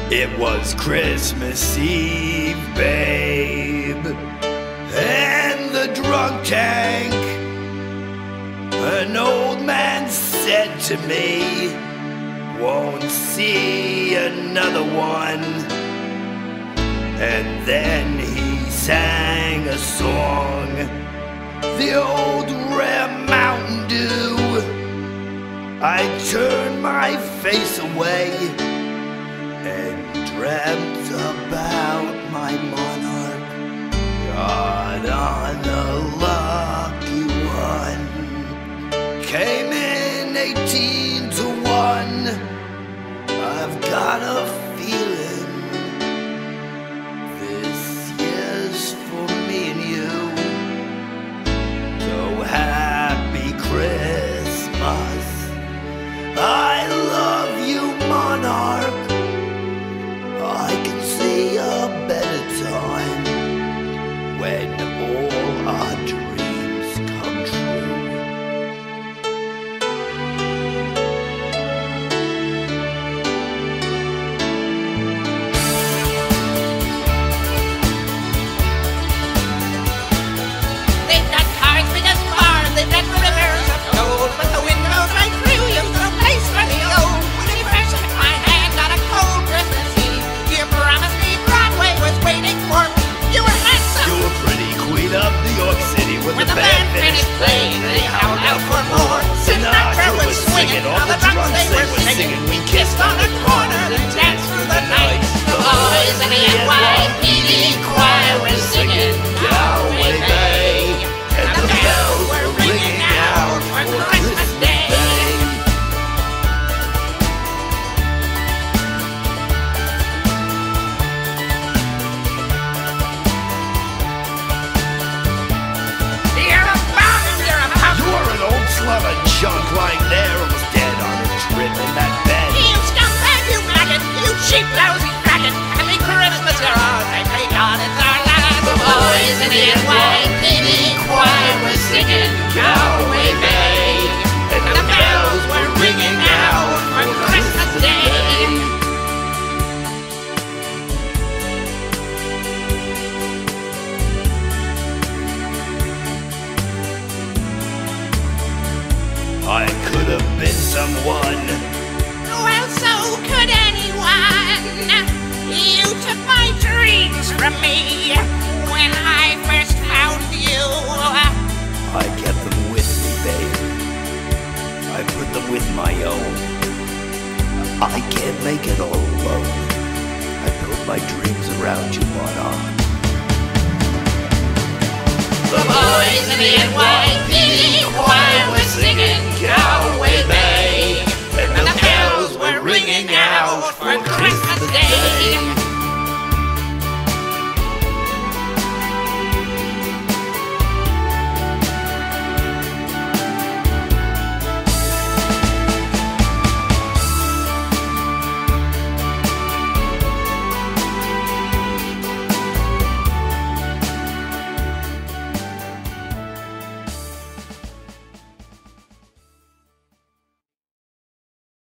It was Christmas Eve, babe, and the drunk tank. An old man said to me, won't see another one. And then he sang a song, the old rare Mountain Dew. I turned my face away and dreamt about my monarch. Got on a lucky one. Came in 18 to 1. I've got a feeling this year's for me and you. So happy Christmas. I love you, Monarch. I can see a better time when all our dreams come true. They've got cars big as bars, they've got rivers of gold, but the windows right through you's no place for the old. When you first took my hand on a cold Christmas Eve, you promised me Broadway was waiting for me. You were handsome. You were pretty queen of New York City. When the band finished playing, they howled out for more. Sinatra was swinging, all the drums they were singing. We kissed on the corner, then danced through the night. The boys in the NYPD choir were singing Galway Bay, and the bells were ringing out for Christmas Day. Junk lying there, almost dead on a trip in that bed. You scumbag, you maggot, you cheap, lousy faggot. Happy Christmas, you're all right, thank God it's our land. The boys in the NYPD choir were singing Galway Bay, and the bells were ringing out for Christmas Day. I could have been someone. Well, so could anyone. You took my dreams from me when I first found you. I kept them with me, babe. I put them with my own. I can't make it all alone. I built my dreams around you, Monarch. The boys in the NY